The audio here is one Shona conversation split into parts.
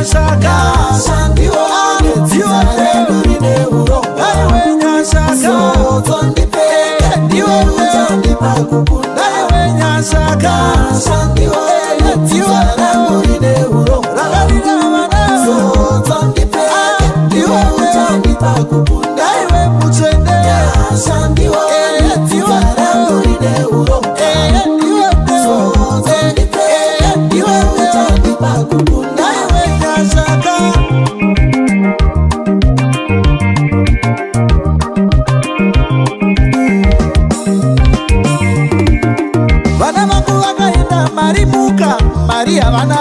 nyashaka Shandiwo Diwa Rine urongwa Aiwe nyashaka Tondipe Diwa Tondipa kukunda Aiwe nyashaka Shandiwo Diwa Rine urongwa Ragarira wana Tondipe Diwa Tondipa kukunda Aiwe muchende Shandiwo Diwa Rine urongwa Diwa Tondipe Diwa Tondipa kukunda Aiwe nyashaka Vana vangu vakaenda marimuka mari havana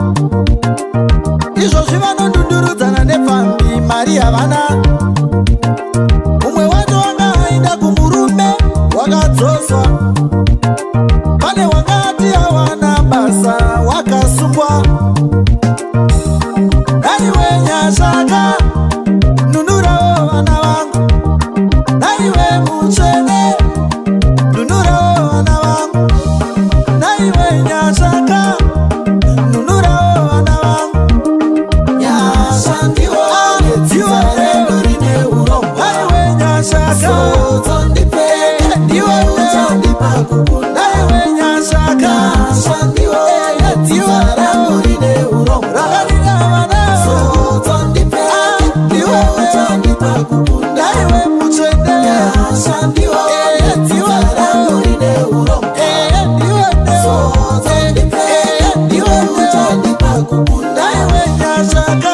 izvozvi vanondundurudzana nepfambi mari havana mumwe wacho wanga aenda kumurume wakadzoswa pane wakati awana basa wakasungwa naiwe nyashaka nunurawo vana vangu naiwe mutsvene nunurawo vana vangu naiwe nyashaka nunurawo vana vangu Shandiwo Diwa Rine urongwa naiwe nyashaka Tondipe Diwa Tondipa kukunda naiwe nyashaka Shandiwo Diwa Rine urongwa ragarira vana Tondipe Diwa Tondipa kukunda naiwe mutsvende Shandiwo Diwa Rine urongwa Diwa Tondipe Tondipa kukunda naiwe nyashaka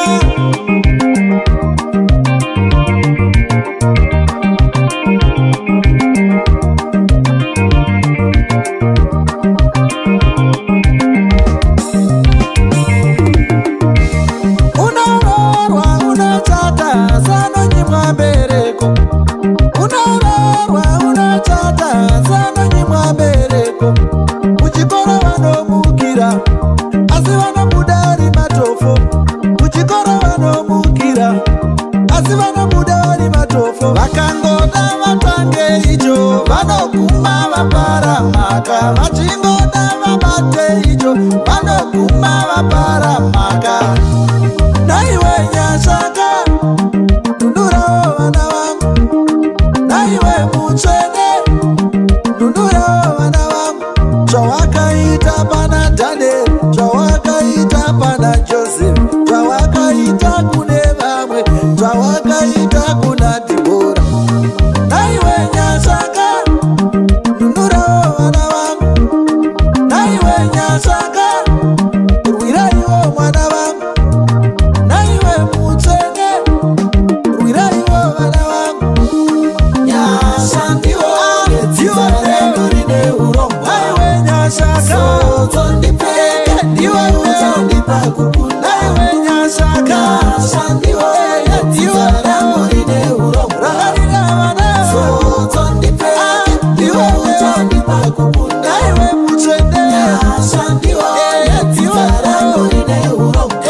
unororwa unochata sanonyimwa bereko unororwa unochata sanonyimwa bereko kuchikoro vanomukira asi vanobuda vari matofo kuchikoro vanomukira asi vanobuda vari matofo vakangoda vatange icho vanoguma vaparamaka vachingoda vabate icho vanoguma vaparamaka naiwe nyashaka nunurawo vana vangu naiwe mutsvene nunurawo vana vangu zvawakaita pana dhaneri zvawakaita pana josefu zvawakaita kune vamwe zvawakaita kuna dhibhora naiwe nyashaka nunurawo vana vangu naiwe nyashaka rwiraiwo mwana vangu naiwe mutsvene rwiraiwo vana vangu Shandiwo Diwa Rine urongwa naiwe nyashaka Tondipe Diwa Tondipa kukunda naiwe nyashaka Shandiwo Diwa Rine urongwa ragarira vana Tondipe Tondipa kukunda naiwe mutsvende Shandiwo Diwa Rine urongwa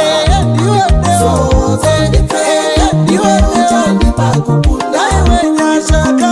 Tondipe Tondipa kukunda naiwe nyashaka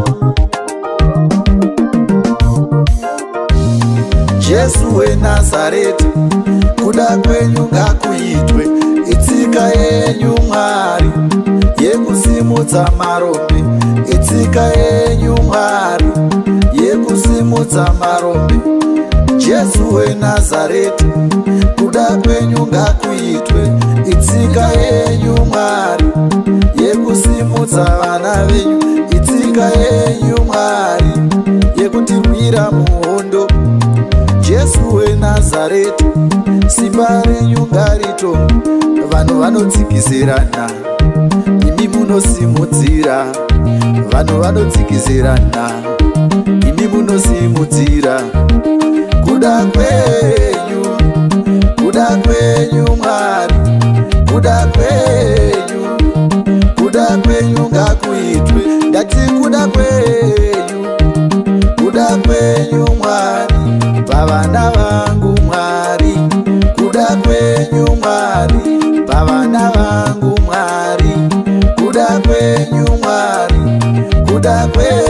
Jesu weNazareti kuda kwenyu ngakuitwe itsika yenyu Mwari yekusimudza marombe itsika yenyu Mwari yekusimudza marombe Jesu weNazareti kuda kwenyu ngakuitwe itsika yenyu Mwari yekusimudza vana venyu itsika yenyu Mwari yekutirwira muhondo Jesu weNazareti simba renyu ngaritonge vanhu vanotsikizirana imi munosimudzira vanhu vanotsikizirana imi munosimudzira kuda kwenyu Mwari kuda kwenyu ngakuitwe ndati kuda kwenyu Mwari pavana vangu Mwari kuda kwenyu Mwari pavana vangu Mwari kuda kwenyu Mwari kuda kwenyu